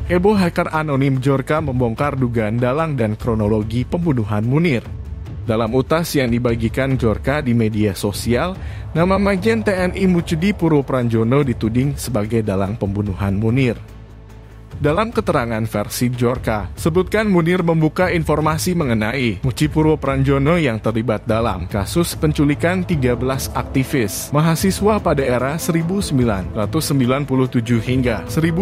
Heboh hacker anonim Djorka membongkar dugaan dalang dan kronologi pembunuhan Munir. Dalam utas yang dibagikan Djorka di media sosial, nama Majen TNI Muchidi Purwopranjono dituding sebagai dalang pembunuhan Munir. Dalam keterangan versi Djorka, sebutkan Munir membuka informasi mengenai Muchidi Purwopranjono yang terlibat dalam kasus penculikan 13 aktivis mahasiswa pada era 1997 hingga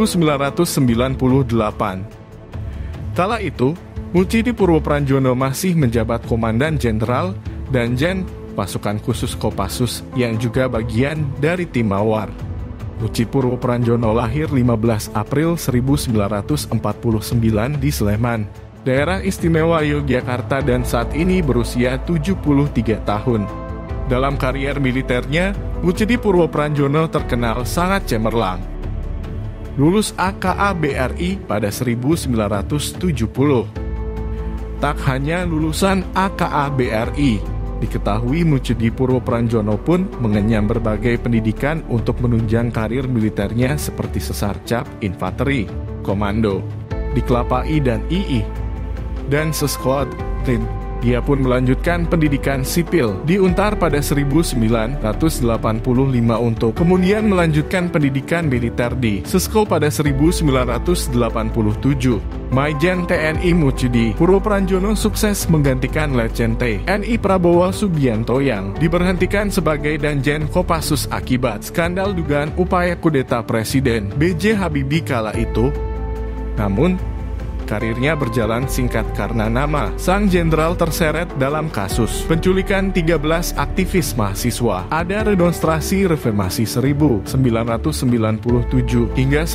1998. Kala itu, Muchidi Purwopranjono masih menjabat Komandan Jenderal Danjen Pasukan Khusus Kopassus yang juga bagian dari tim Mawar. Muchidi Purwopranjono lahir 15 April 1949 di Sleman, daerah istimewa Yogyakarta dan saat ini berusia 73 tahun. Dalam karier militernya, Muchidi Purwopranjono terkenal sangat cemerlang. Lulus AKA BRI pada 1970. Tak hanya lulusan AKA BRI, diketahui Muchidi Purwopranjono pun mengenyam berbagai pendidikan untuk menunjang karir militernya seperti Sesarcap, Infanteri, Komando, Diklapai dan II, dan Seskwadrin. Dia pun melanjutkan pendidikan sipil di Untar pada 1985 untuk kemudian melanjutkan pendidikan militer di Sesko pada 1987. Majen TNI Muchidi Purwopranjono sukses menggantikan Letjen TNI Prabowo Subianto yang diberhentikan sebagai Danjen Kopassus akibat skandal dugaan upaya kudeta Presiden B.J. Habibie kala itu. Namun, karirnya berjalan singkat karena nama sang jenderal terseret dalam kasus penculikan 13 aktivis mahasiswa. Ada remonstrasi reformasi 1997 hingga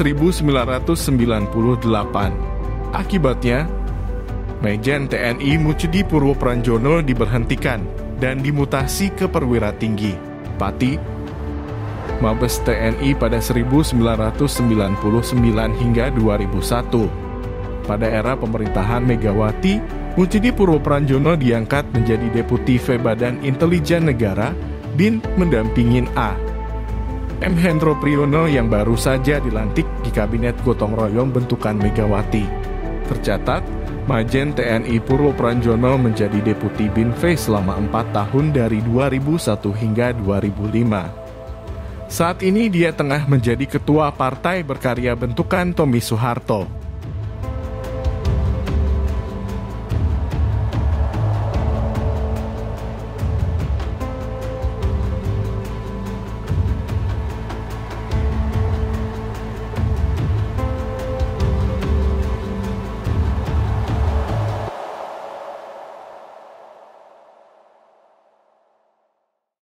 1998. Akibatnya, Majen TNI Muchidi Purwopranjono diberhentikan dan dimutasi ke perwira tinggi Pati Mabes TNI pada 1999 hingga 2001. Pada era pemerintahan Megawati, Muchidi Purwopranjono diangkat menjadi Deputi V Badan Intelijen Negara BIN mendampingin A.M. Hendro Priyono yang baru saja dilantik di Kabinet Gotong Royong bentukan Megawati. Tercatat, Majen TNI Purwopranjono menjadi Deputi BIN V selama 4 tahun dari 2001 hingga 2005. Saat ini dia tengah menjadi Ketua Partai Berkarya bentukan Tommy Soeharto.